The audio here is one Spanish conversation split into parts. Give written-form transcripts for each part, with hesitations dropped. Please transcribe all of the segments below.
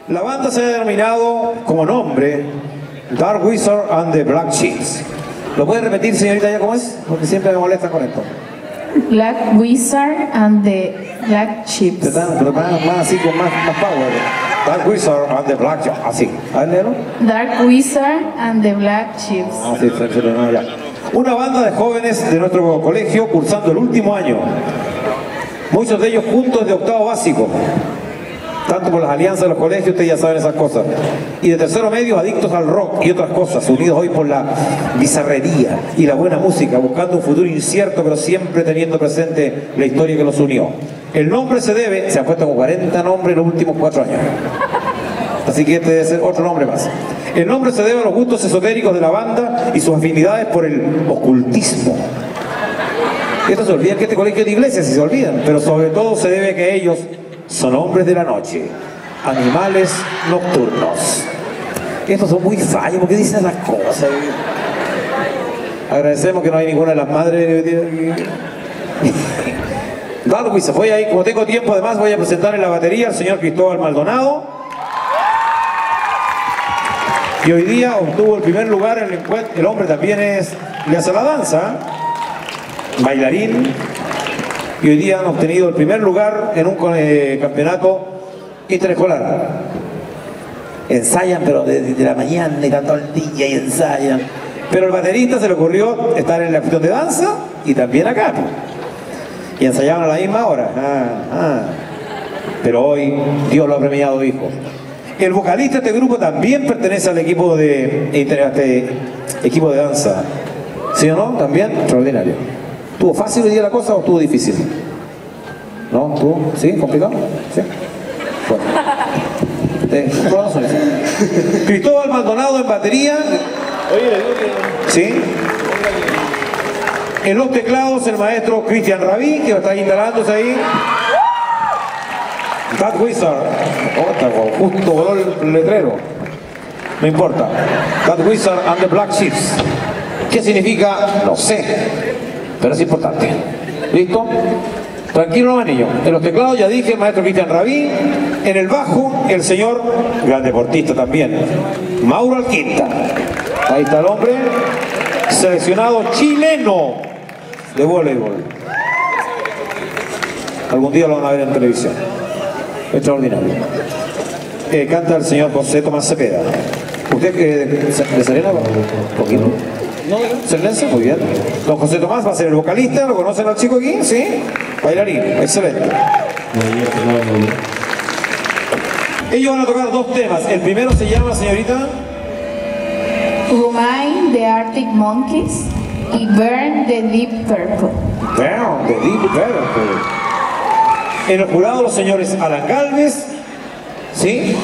La banda se ha denominado como nombre Dark Wizard and the Black Chiefs. ¿Lo puede repetir, señorita, ya cómo es? Porque siempre me molesta con esto. Black Wizard and the Black Chiefs. Pero más así, con más power. Dark Wizard and the Black Chiefs. Así. A ver, léelo. Dark Wizard and the Black Chiefs. Así, no, ya. Una banda de jóvenes de nuestro colegio cursando el último año. Muchos de ellos juntos de octavo básico. Tanto por las alianzas de los colegios, ustedes ya saben esas cosas. Y de tercero medio, adictos al rock y otras cosas, unidos hoy por la bizarrería y la buena música, buscando un futuro incierto, pero siempre teniendo presente la historia que los unió. El nombre se han puesto como 40 nombres en los últimos 4 años. Así que este debe ser otro nombre más. El nombre se debe a los gustos esotéricos de la banda y sus afinidades por el ocultismo. Esto se olvida que este colegio es de iglesia, si se olvidan, pero sobre todo se debe a que ellos son hombres de la noche, animales nocturnos. Estos son muy fallos, porque dicen esas cosas. Agradecemos que no hay ninguna de las madres. Dark Wizard, voy ahí, como tengo tiempo además, voy a presentar en la batería al señor Cristóbal Maldonado. Y hoy día obtuvo el primer lugar en el encuentro. El hombre también le hace la danza, bailarín. Y hoy día han obtenido el primer lugar en un campeonato interescolar. Ensayan, pero desde la mañana, y todo el día y ensayan. Pero el baterista se le ocurrió estar en la cuestión de danza y también acá. Y ensayaban a la misma hora. Pero hoy Dios lo ha premiado, hijo. El vocalista de este grupo también pertenece al equipo de danza. ¿Sí o no? También extraordinario. ¿Estuvo fácil hoy día la cosa o estuvo difícil? ¿No? ¿Estuvo? ¿Sí? ¿Complicado? ¿Sí? Bueno. Cristóbal Maldonado en batería. ¿Sí? En los teclados el maestro Cristian Rabí, que está instalándose ahí. Dark Wizard. Justo voló el letrero. No importa. Dark Wizard and the Black Chiefs. ¿Qué significa? No sé. Pero es importante. ¿Listo? Tranquilo, no, niño. En los teclados ya dije el maestro Cristian Rabí. En el bajo, el señor, gran deportista también, Mauro Alquinta. Ahí está el hombre, seleccionado chileno de voleibol. Algún día lo van a ver en televisión. Extraordinario. Canta el señor José Tomás Cepeda. ¿Usted de Serena? ¿Un poquito? ¿No? ¿Serenense? Muy bien. Don José Tomás va a ser el vocalista. ¿Lo conocen al chico aquí? ¿Sí? Bailarín. Excelente. Ellos van a tocar 2 temas. El primero se llama, señorita, Remain the Arctic Monkeys y Burn the Deep Purple. Burn the Deep Purple. En el jurado los señores Alan Galvez, ¿sí?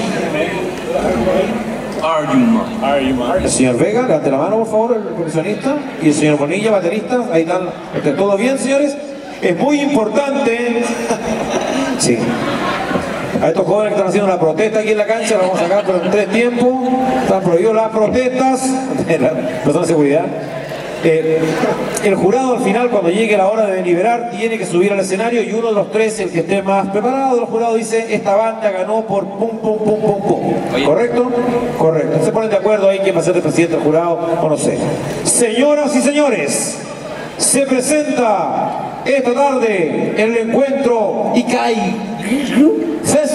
El señor Vega, levante la mano por favor, el profesionista. Y el señor Bonilla, baterista. Ahí están. ¿Todo bien, señores? Es muy importante. Sí. A estos jóvenes que están haciendo la protesta aquí en la cancha, la vamos a sacar pero en 3 tiempos. Están prohibidas las protestas. Persona de seguridad. El jurado al final, cuando llegue la hora de deliberar, tiene que subir al escenario y uno de los 3, el que esté más preparado del jurado, dice: esta banda ganó por pum, pum, pum, pum, pum. ¿Correcto? Correcto. ¿Se ponen de acuerdo ahí quién va a ser el presidente del jurado o no sé? Señoras y señores, se presenta esta tarde el encuentro Ikai Fest.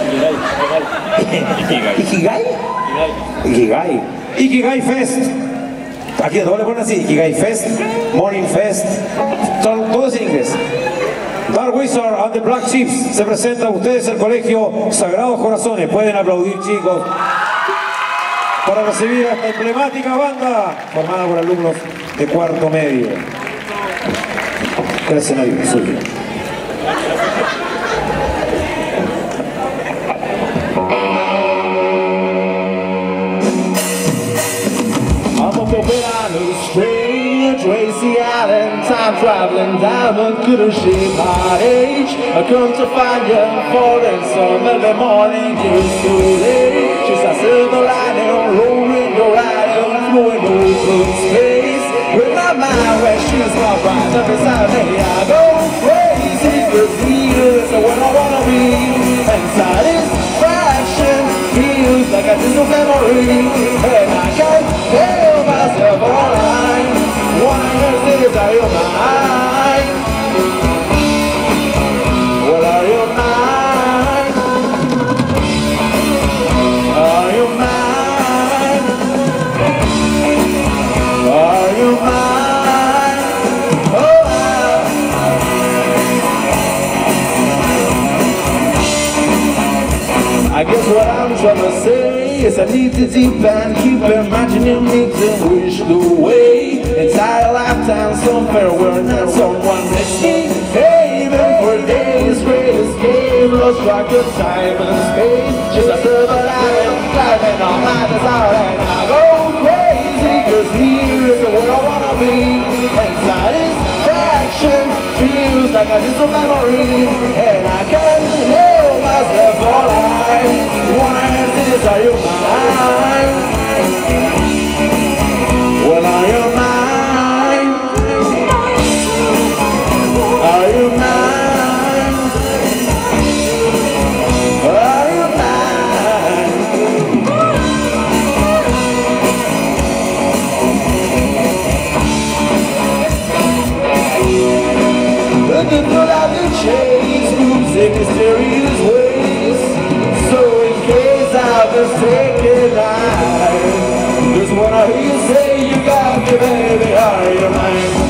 Ikigai Fest. Aquí todo le ponen así: Ikigai Fest, Morning Fest, todo es en inglés. Dark Wizard and the Black Chiefs se presenta a ustedes el colegio Sagrados Corazones. Pueden aplaudir, chicos, para recibir a esta emblemática banda formada por alumnos de 4º medio. El escenario suyo. Tracy Allen, time traveling diamond, couldn't shape my age. I come to find you falling some early morning, just too late. She's a silver lining, rolling your riding, flowing open space. With my mind where she's my right up beside me, I go crazy, cause he is what I wanna be. And satisfaction like a distant memory, and I can't tell myself alright. Why is are you mine? Well, are you mine? Are you mine? Are you mine? Oh, I guess what I'm trying to say is I need to deep and keep imagining me to wish the way entire lifetime somewhere where not someone next me. Even for days, greatest game, lost track of time and space. Just a silver lining, climbing all my desire, and I go crazy, cause here is the world I wanna be. And satisfaction feels like a distant memory, and I can't help myself alright. Why is this, are you mine? Well, are you mine? Are you mine? Are you mine? Looking for life to change, moves in mysterious ways. So in case I've mistaken, I just wanna hear you say you got me, baby. Are you mine?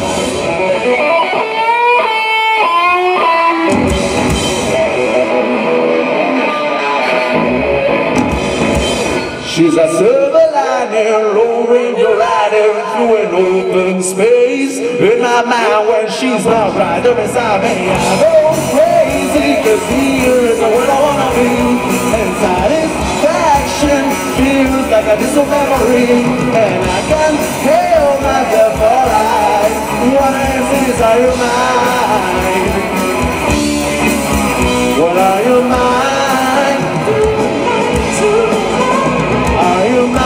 She's a silver lining, lowering your rider through an open space. In my mind when she's not right up inside me, I go crazy, cause here is the world I wanna be. And satisfaction feels like a distant memory, and I can't help myself alright. What is are you mine? What are you mine? Are you mine?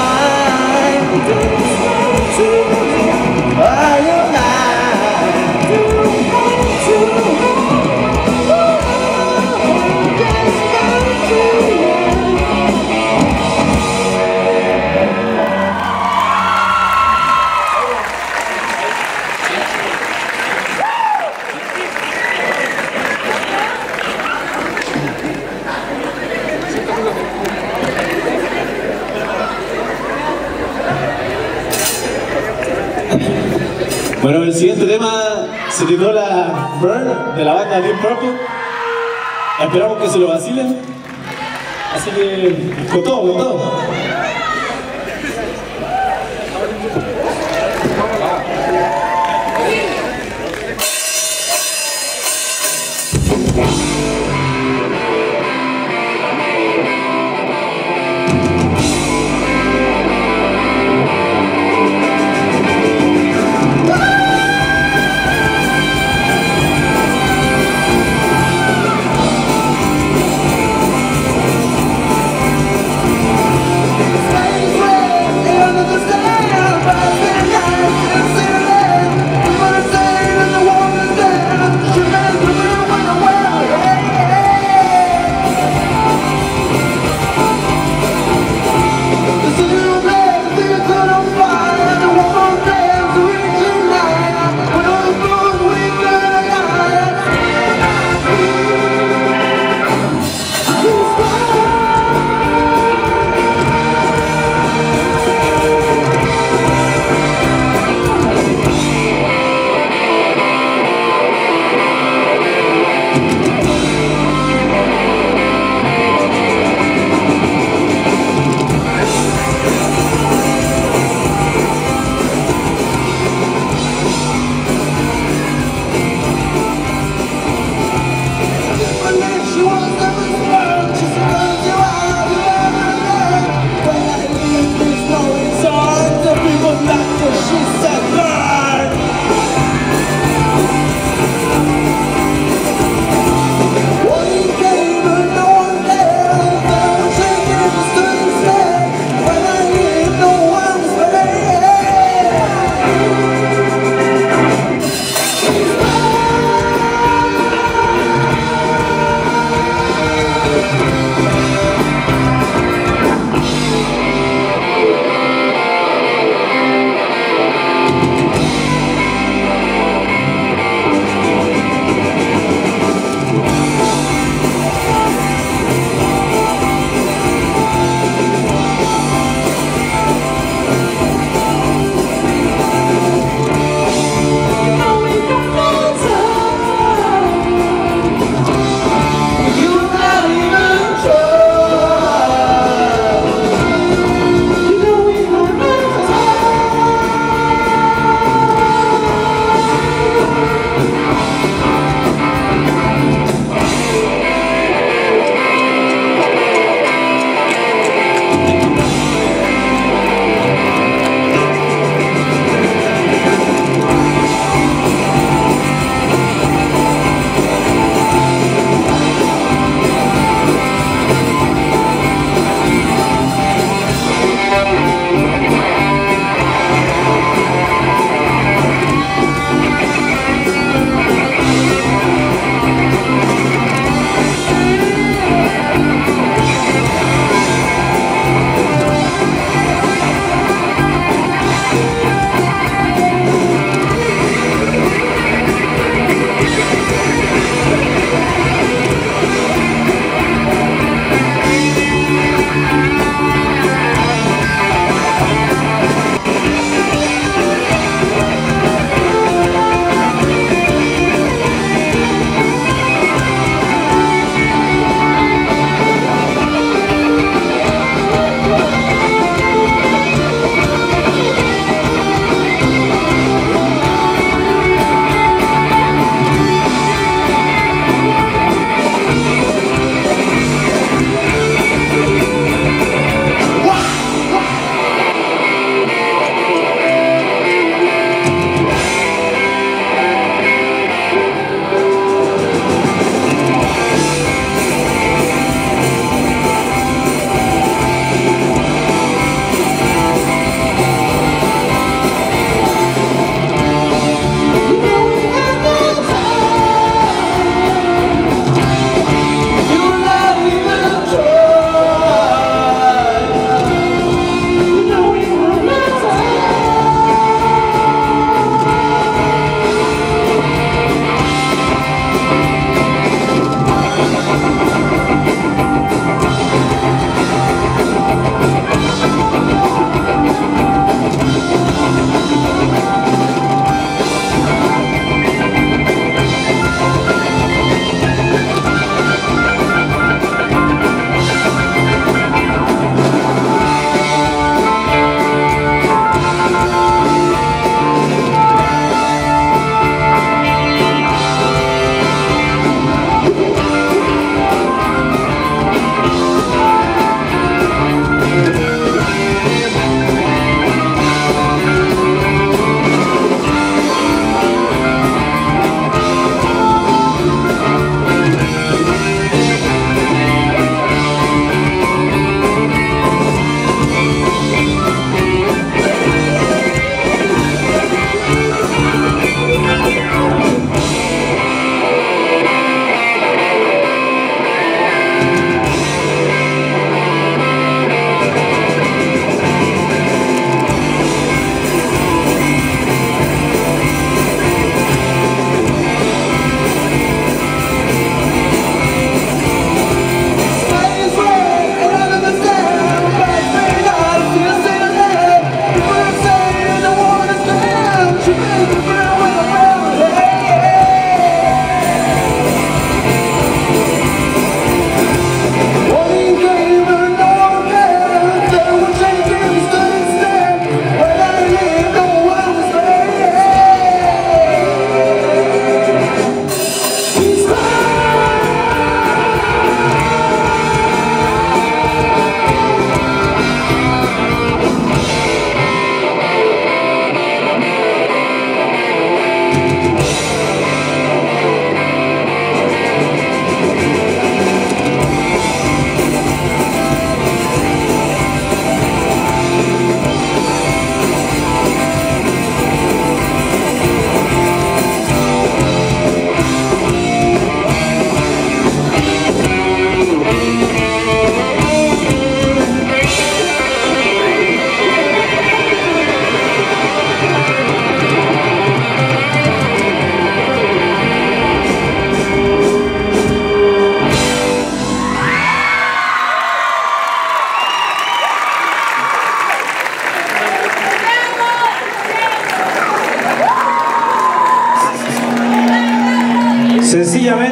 Are you Bueno, el siguiente tema se titula Burn, de la banda Deep Purple. Esperamos que se lo vacilen. Así que, con todo, con todo.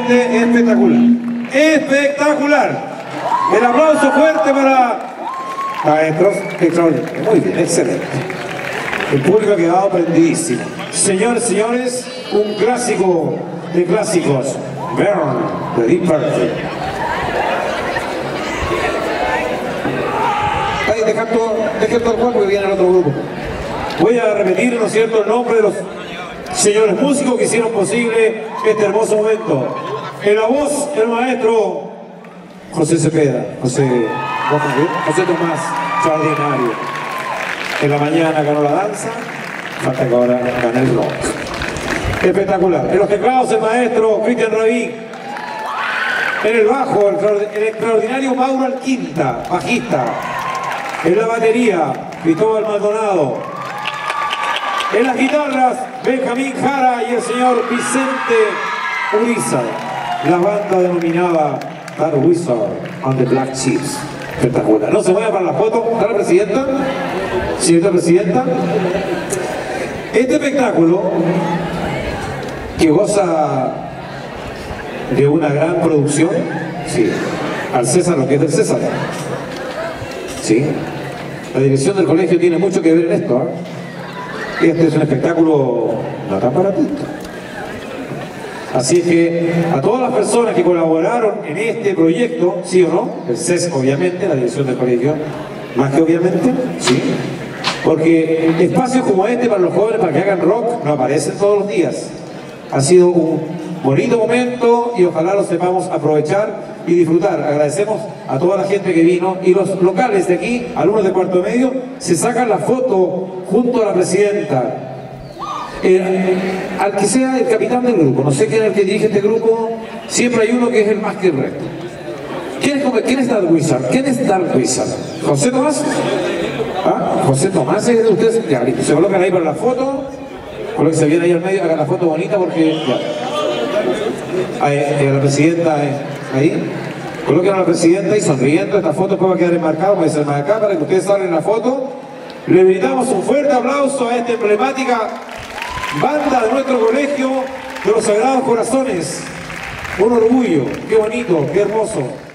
realmente espectacular. Espectacular. El aplauso fuerte para maestros extraordinarios. Muy bien, excelente. El público ha quedado prendidísimo. Señores, señores, un clásico de clásicos. Burn, de Deep Purple. Ahí, deja todo el cuerpo que viene el otro grupo. Voy a repetir, ¿no es cierto?, el nombre de los señores músicos que hicieron posible este hermoso momento. En la voz, el maestro José Cepeda, José Tomás, extraordinario. En la mañana ganó la danza, falta que ahora gane el rock. Espectacular. En los teclados, el maestro Cristian Rabí. En el bajo, el extraordinario Mauro Alquinta, bajista. En la batería, Cristóbal Maldonado. En las guitarras, Benjamín Jara y el señor Vicente Uriza. La banda denominada Dark Wizard and the Black Chiefs. Espectacular. No se vaya para la foto. ¿Está la presidenta? Señorita presidenta. Este espectáculo, que goza de una gran producción, sí, al César lo que es del César. Sí. La dirección del colegio tiene mucho que ver en esto, ¿eh? Este es un espectáculo no tan baratito. Así es que a todas las personas que colaboraron en este proyecto, sí o no, el CES obviamente, la dirección del colegio, más que obviamente, sí, porque espacios como este para los jóvenes, para que hagan rock, no aparecen todos los días. Ha sido un bonito momento y ojalá lo sepamos aprovechar y disfrutar. Agradecemos a toda la gente que vino y los locales de aquí, alumnos de cuarto medio, se sacan la foto junto a la presidenta. Al que sea el capitán del grupo, no sé quién es el que dirige este grupo, siempre hay uno que es el más que el resto. ¿Quién es Dark Wizard? ¿Quién es Dark Wizard? ¿José Tomás? ¿Ah? ¿José Tomás es de ustedes? Ya, listo, se colocan ahí para la foto, colóquense bien ahí al medio, hagan la foto bonita porque ya. Ahí, la presidenta ahí. Coloquen a la presidenta y sonriendo, esta foto después va a quedar enmarcada, puede ser más acá para que ustedes salgan en la foto. Le brindamos un fuerte aplauso a esta emblemática banda de nuestro colegio de los Sagrados Corazones. Un orgullo, qué bonito, qué hermoso.